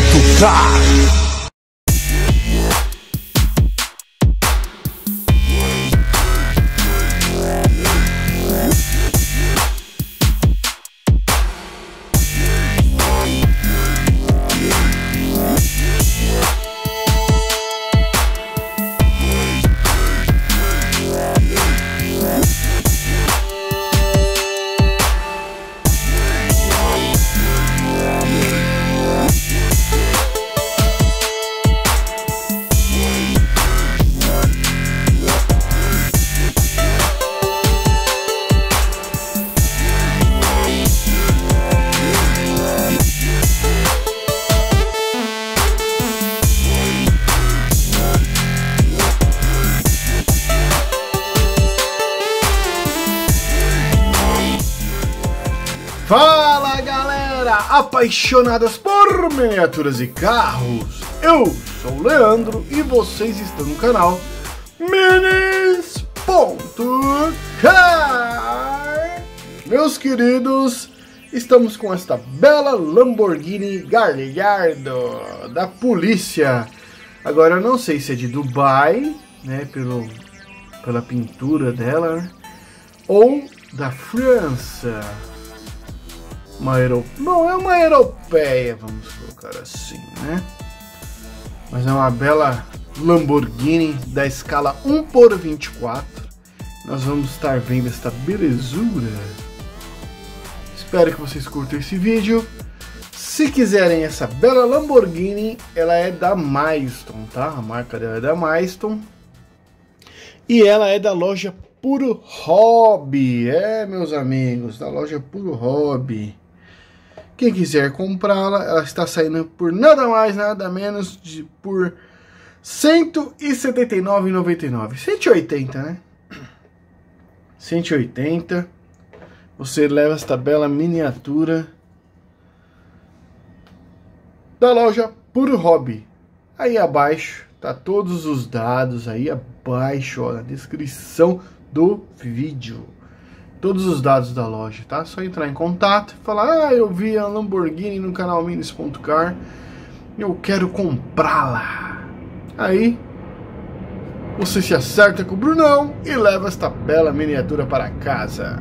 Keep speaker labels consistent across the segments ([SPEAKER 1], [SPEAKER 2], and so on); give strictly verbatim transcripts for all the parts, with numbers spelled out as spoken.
[SPEAKER 1] ponto car.
[SPEAKER 2] Fala galera, apaixonadas por miniaturas e carros, eu sou o Leandro e vocês estão no canal Minis ponto car. Meus queridos, estamos com esta bela Lamborghini Gallardo da polícia. Agora eu não sei se é de Dubai, né, pelo, pela pintura dela, ou da França. Uma euro... Não, é uma europeia, vamos colocar assim, né? Mas é uma bela Lamborghini da escala um por vinte e quatro. Nós vamos estar vendo esta belezura. Espero que vocês curtam esse vídeo. Se quiserem essa bela Lamborghini, ela é da Milestone, tá? A marca dela é da Milestone. E ela é da loja Puro Hobby. É, meus amigos, da loja Puro Hobby. Quem quiser comprá-la, ela está saindo por nada mais, nada menos de por cento e setenta e nove reais e noventa e nove centavos. cento e oitenta, né? cento e oitenta. Você leva esta bela miniatura da loja Puro Hobby. Aí abaixo tá todos os dados aí abaixo, ó, na descrição do vídeo. Todos os dados da loja, tá? Só entrar em contato e falar: ah, eu vi a Lamborghini no canal Minis ponto car, eu quero comprá-la. Aí você se acerta com o Brunão e leva esta bela miniatura para casa.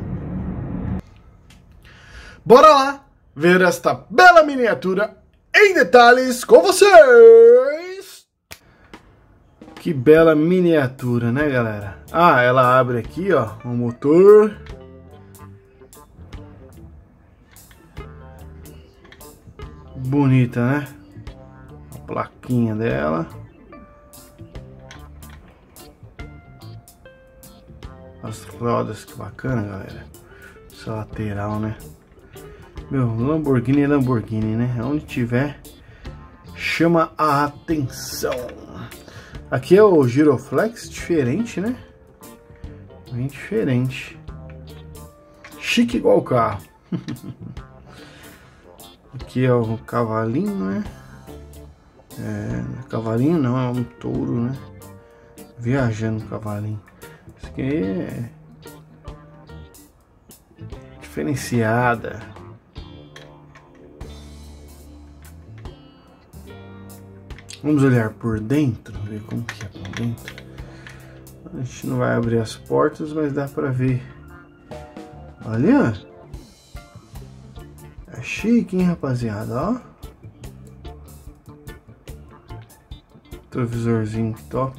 [SPEAKER 2] Bora lá ver esta bela miniatura em detalhes com vocês. Que bela miniatura, né, galera? Ah, ela abre aqui, ó, o motor. Bonita, né? A plaquinha dela. As rodas, que bacana, galera. Essa lateral, né? Meu, Lamborghini é Lamborghini, né? Onde tiver, chama a atenção. Aqui é o giroflex, diferente, né? Bem diferente. Chique igual o carro. Aqui é o cavalinho, né? É, cavalinho não, é um touro, né? Viajando o cavalinho. Isso aqui é diferenciada. Vamos olhar por dentro, ver como que é por dentro. A gente não vai abrir as portas, mas dá pra ver. Olha! É chique, hein, rapaziada, ó. Televisorzinho top.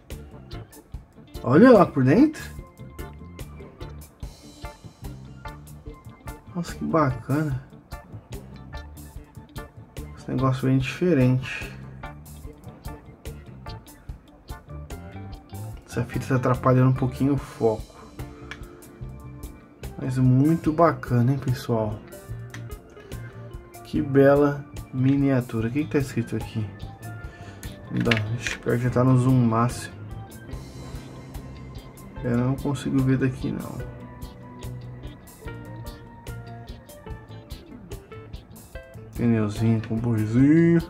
[SPEAKER 2] Olha lá por dentro. Nossa, que bacana. Esse negócio bem diferente. Essa fita está atrapalhando um pouquinho o foco. Mas muito bacana, hein, pessoal? Que bela miniatura. O que está escrito aqui? Espero que já tá no zoom máximo. Eu não consigo ver daqui, não. Pneuzinho com borzinho.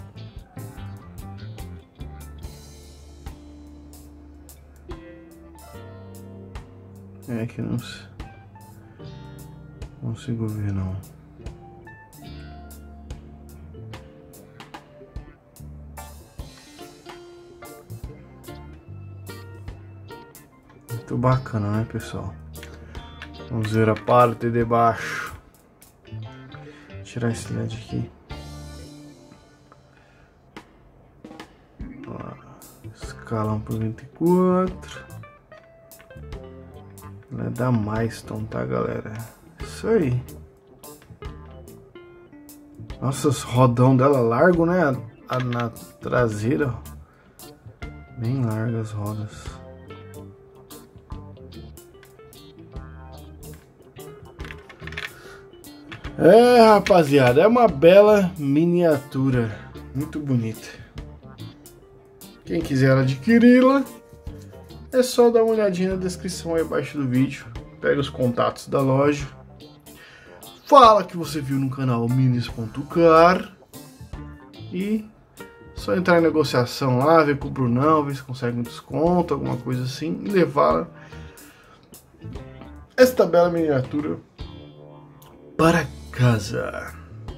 [SPEAKER 2] É que não consigo ver, não. bacana, né, pessoal? Vamos ver a parte de baixo. Vou tirar esse L E D aqui. Ó, escala um por vinte e quatro. Vai dar mais tom, tá, galera? Isso aí. Nossa, os rodão dela largo, né? A, a, na traseira, ó. Bem largas as rodas. É, rapaziada, é uma bela miniatura. Muito bonita. Quem quiser adquiri-la, é só dar uma olhadinha na descrição aí abaixo do vídeo. Pega os contatos da loja. Fala que você viu no canal Minis ponto car. E só entrar em negociação lá, ver com o Brunão, ver se consegue um desconto, alguma coisa assim. E levar esta bela miniatura para casa.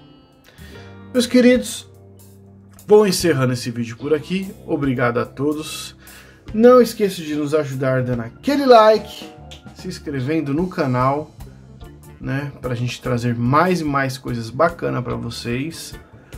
[SPEAKER 2] Meus queridos, vou encerrando esse vídeo por aqui. Obrigado a todos. Não esqueça de nos ajudar dando aquele like, se inscrevendo no canal, né, para a gente trazer mais e mais coisas bacanas para vocês.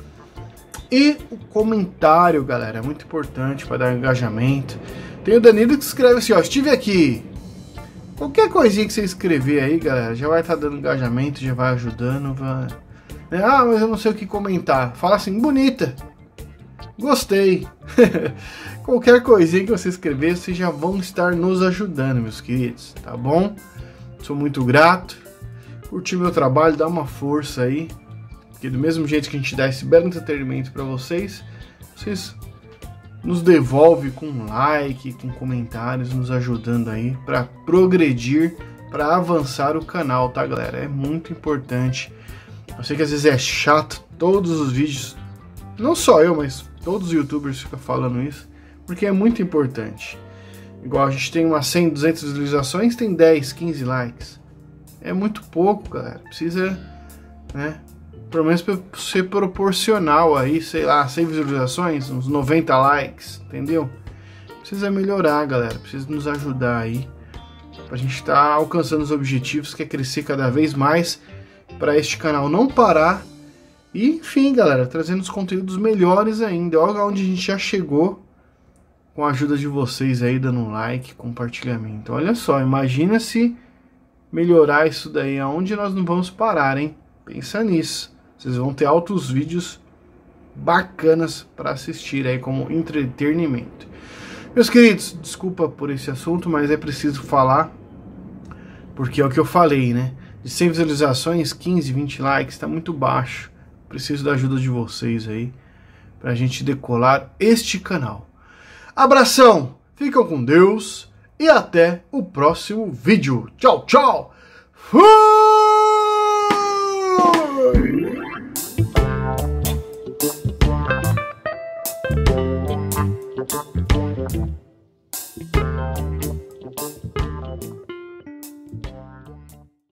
[SPEAKER 2] E o comentário, galera, é muito importante para dar engajamento. Tem o Danilo que escreve assim, ó, estive aqui. Qualquer coisinha que você escrever aí, galera, já vai estar tá dando engajamento, já vai ajudando. Vai... Ah, mas eu não sei o que comentar. Fala assim, bonita. Gostei. Qualquer coisinha que você escrever, vocês já vão estar nos ajudando, meus queridos, tá bom? Sou muito grato. Curti meu trabalho, dá uma força aí. Porque do mesmo jeito que a gente dá esse belo entretenimento para vocês, vocês nos devolvem com like, com comentários, nos ajudando aí para progredir, para avançar o canal, tá, galera? É muito importante. Eu sei que às vezes é chato, todos os vídeos, não só eu, mas todos os youtubers ficam falando isso, porque é muito importante. Igual a gente tem umas cem, duzentas visualizações, tem dez, quinze likes. É muito pouco, galera. Precisa, né, pelo menos ser proporcional aí, sei lá, cem visualizações, uns noventa likes, entendeu? Precisa melhorar, galera. Precisa nos ajudar aí, pra gente estar tá alcançando os objetivos, que é crescer cada vez mais, para este canal não parar. E, enfim, galera, trazendo os conteúdos melhores ainda. Olha onde a gente já chegou com a ajuda de vocês aí, dando um like, compartilhamento. Olha só, imagina se melhorar isso daí, aonde nós não vamos parar, hein? Pensa nisso. Vocês vão ter altos vídeos bacanas para assistir aí como entretenimento. Meus queridos, desculpa por esse assunto, mas é preciso falar, porque é o que eu falei, né? De cem visualizações, quinze, vinte likes, tá muito baixo. Preciso da ajuda de vocês aí, pra gente decolar este canal. Abração, ficam com Deus e até o próximo vídeo. Tchau, tchau! Fui!